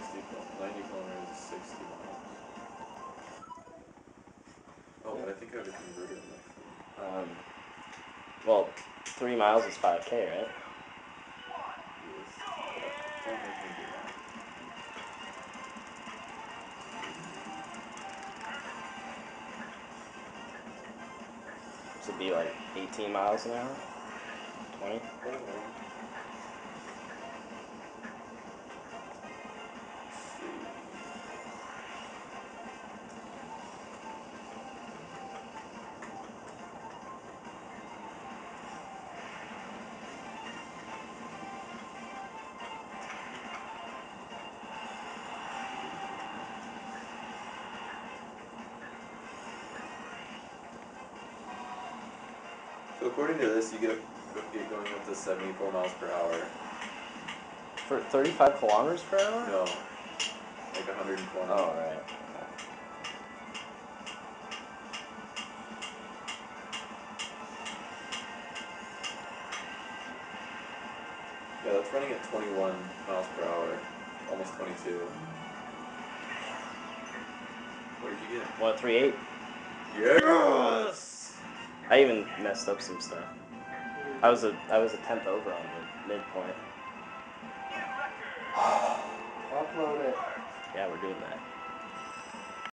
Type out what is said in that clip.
90 kilometers is 60 miles. Oh, but I think I would have converted it actually. Well, 3 miles is 5K, right? This would be like 18 miles an hour? 20? So according to this, you get going up to 74 miles per hour. For 35 kilometers per hour? No, like 120. Oh, right. Yeah, that's running at 21 miles per hour, almost 22. What did you get? 138. Yes! I even messed up some stuff. I was a 10th over on the midpoint. Upload it. Yeah, we're doing that.